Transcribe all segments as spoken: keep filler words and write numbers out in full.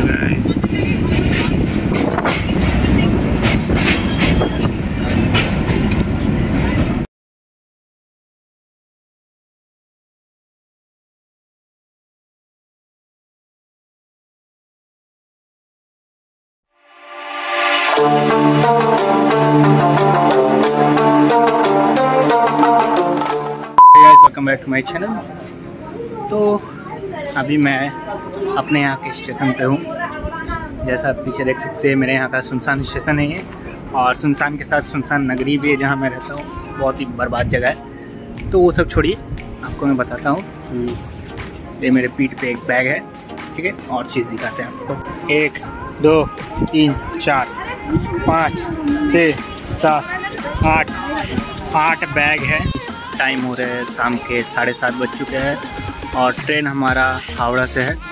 Welcome back to my channel. तो अभी मैं अपने यहाँ के स्टेशन पे हूँ। जैसा आप पीछे देख सकते हैं, मेरे यहाँ का सुनसान स्टेशन है ये, और सुनसान के साथ सुनसान नगरी भी है जहाँ मैं रहता हूँ। बहुत ही बर्बाद जगह है। तो वो सब छोड़िए, आपको मैं बताता हूँ कि ये मेरे पीठ पे एक बैग है, ठीक है, और चीज़ दिखाते हैं आपको। एक दो तीन चार पाँच छः सात आठ आठ बैग है। टाइम हो रहे हैं शाम के साढ़े सात बज चुके हैं और ट्रेन हमारा हावड़ा से है।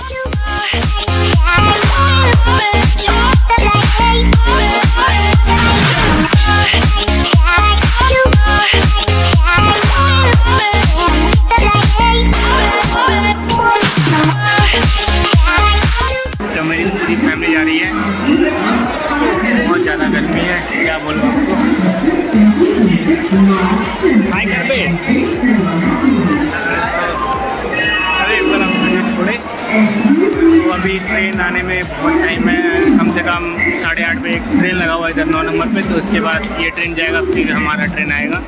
तो मेरी पूरी फैमिली जा रही है। बहुत ज़्यादा गर्मी है, क्या बोलूँ आपको। हाय कर पे अरे मुझे छोड़े। तो अभी ट्रेन आने में बहुत टाइम है, कम से कम साढ़े आठ बजे एक ट्रेन लगा हुआ है इधर नौ नंबर पे। तो उसके बाद ये ट्रेन जाएगा, फिर हमारा ट्रेन आएगा।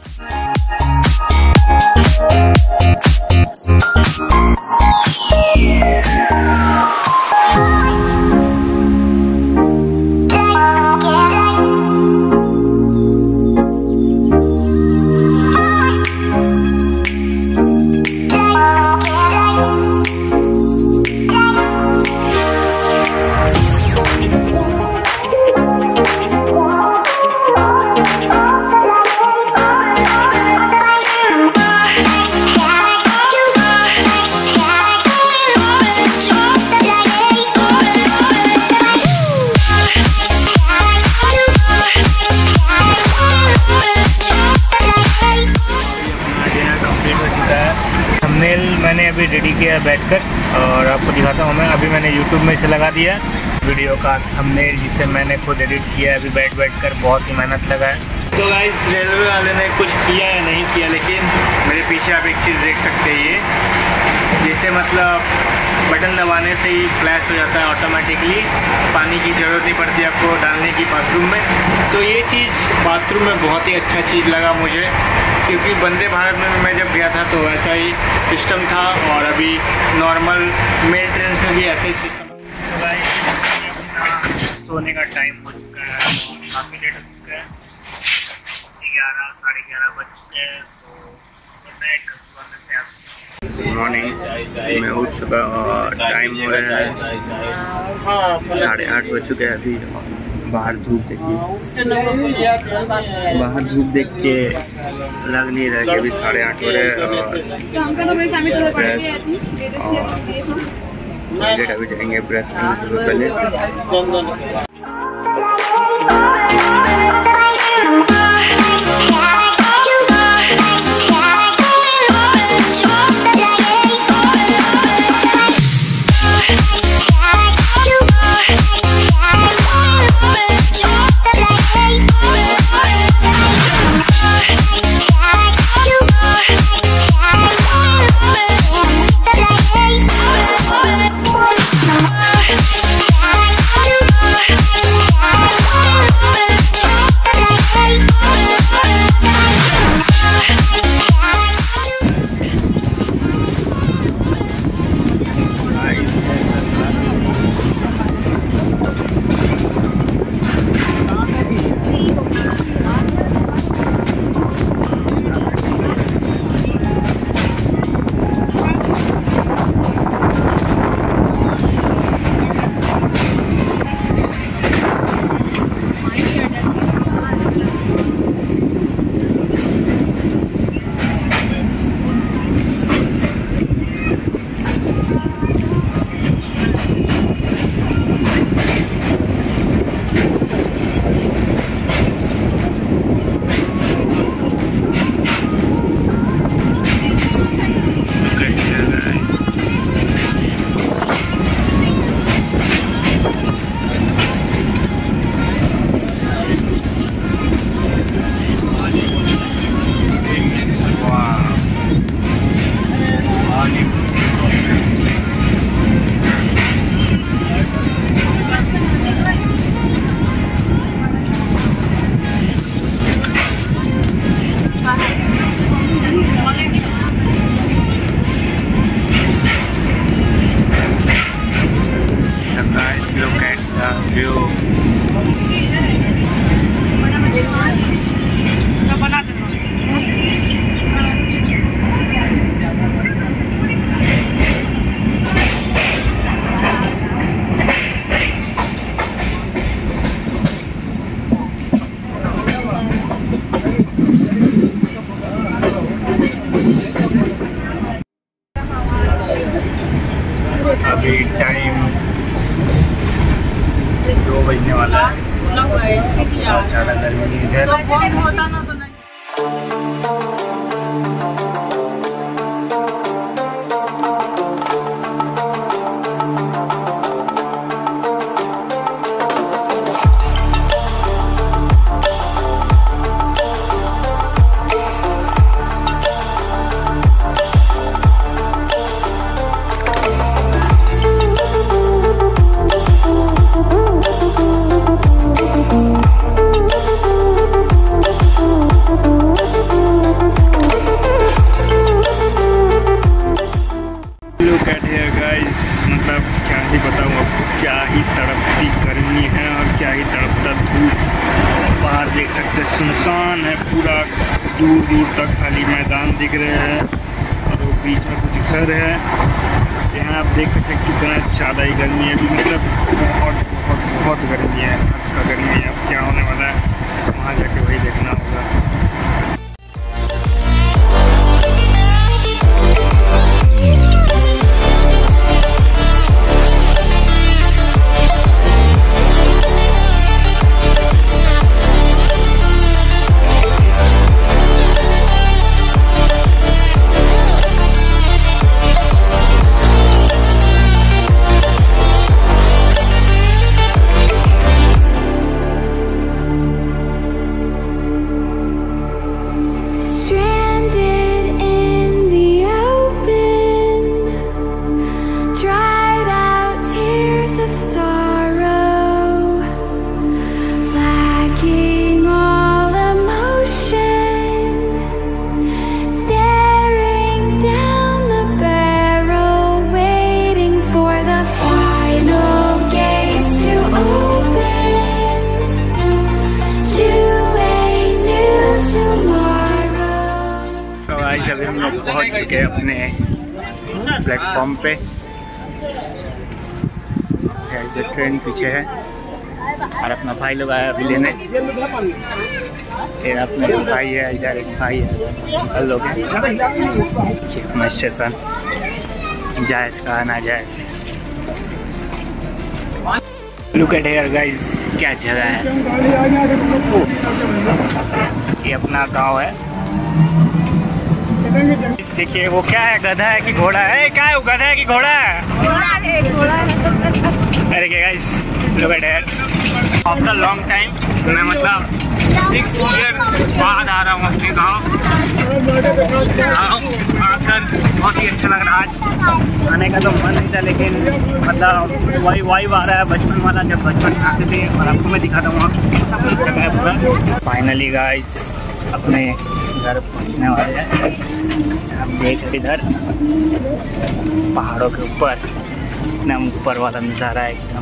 थंबनेल मैंने अभी रेडी किया है बैठकर, और आपको दिखाता हूँ मैं। अभी मैंने यूट्यूब में से लगा दिया वीडियो का थंबनेल, जिसे मैंने खुद एडिट किया है अभी बैठ बैठ कर। बहुत ही मेहनत लगा है। तो गाइस, रेलवे वाले ने कुछ किया या नहीं किया, लेकिन मेरे पीछे आप एक चीज़ देख सकते हैं, ये जिसे मतलब बटन दबाने से ही फ्लैश हो जाता है ऑटोमेटिकली। पानी की ज़रूरत नहीं पड़ती आपको डालने की बाथरूम में। तो ये चीज़ बाथरूम में बहुत ही अच्छा चीज़ लगा मुझे, क्योंकि वंदे भारत में मैं जब गया था तो ऐसा ही सिस्टम था, और अभी नॉर्मल मेल ट्रेन में भी ऐसा ही सिस्टम। तो भाई सोने का टाइम हो चुका है, काफ़ी लेट हो चुका है, ग्यारह साढ़े ग्यारह बज चुके हैं। तो नाइट कल सुबह मिलते हैं आपसे। गुड मॉर्निंग, मैं उठ चुका और टाइम हो रहा है साढ़े आठ बज चुके हैं अभी। बाहर धूप देखिए, बाहर धूप देख के लग नहीं रहा कि अभी साढ़े आठ हो रहे हैं। और अभी जाएंगे ब्रश करने से पहले। दो बजने वाला है, बहुत ज़्यादा गर्मी इधर। लुक एट हियर गाइस, मतलब क्या ही बताऊँ आपको, क्या ही तड़पती गर्मी है और क्या ही तड़पता धूप। बाहर देख सकते हैं सुनसान है पूरा, दूर दूर तक खाली मैदान दिख रहे हैं और वो बीच में कुछ घर है। यहाँ आप देख सकते हैं कितना ज़्यादा ही गर्मी है अभी, मतलब बहुत बहुत बहुत गर्मी है, हद का गर्मी है। अब क्या होने वाला है वहाँ जाके वही देखना होगा। अभी हम लोग पहुँच चुके हैं अपने प्लेटफॉर्म पे। ऐसे ट्रेन पीछे है और अपना भाई लोग आया अभी लेने। फिर अपना एक भाई है, इधर एक भाई है, हर लोग हैं। स्टेशन जायज़ का ना जायज़। लुक एट हियर गाइस, क्या जगह है। ये अपना गांव है। देखिए वो क्या है, गधा है कि घोड़ा है? क्या है वो, गधा है कि घोड़ा है? अरे guys look at here, after long time मैं मतलब सिक्स ईयर्स बाद आ रहा हूँ अपने गाँव। आकर बहुत ही अच्छा लग रहा है। आज आने का तो मन नहीं था, लेकिन मतलब वही वाइब आ रहा है बचपन वाला, जब बचपन में आते थे। और आपको मैं दिखाता हूँ कैसा कुछ जगह है पूरा। फाइनली गाइस अपने घर पहुँचने वाले हैं। आप देख इधर पहाड़ों के ऊपर एकदम ऊपर वाला नज़ारा है एकदम।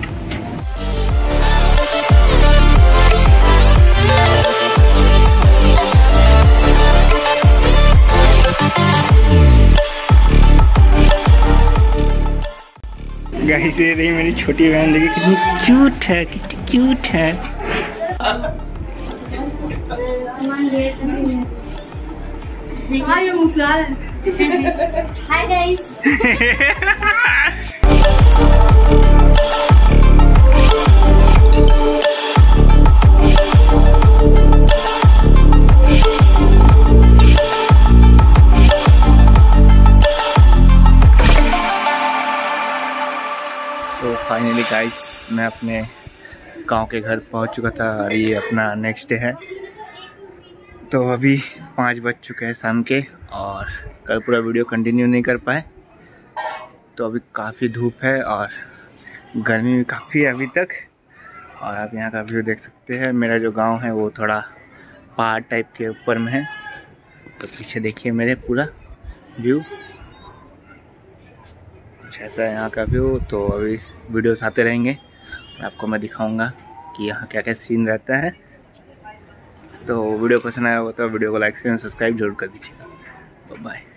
गाइस ये रही मेरी छोटी बहन, देखिए कितनी क्यूट है, कितनी क्यूट है। Hi guys. So finally guys मैं अपने गांव के घर पहुंच चुका था और ये अपना नेक्स्ट डे है। तो अभी पाँच बज चुके हैं शाम के और कल पूरा वीडियो कंटिन्यू नहीं कर पाए। तो अभी काफ़ी धूप है और गर्मी भी काफ़ी है अभी तक। और आप यहाँ का व्यू देख सकते हैं। मेरा जो गांव है वो थोड़ा पहाड़ टाइप के ऊपर में है। तो पीछे देखिए मेरे पूरा व्यू कुछ ऐसा है यहाँ का व्यू। तो अभी वीडियोस आते रहेंगे, आपको मैं दिखाऊंगा कि यहाँ क्या क्या सीन रहता है। तो वीडियो पसंद आया हो तो वीडियो को लाइक शेयर सब्सक्राइब जरूर कर दीजिएगा। बाय।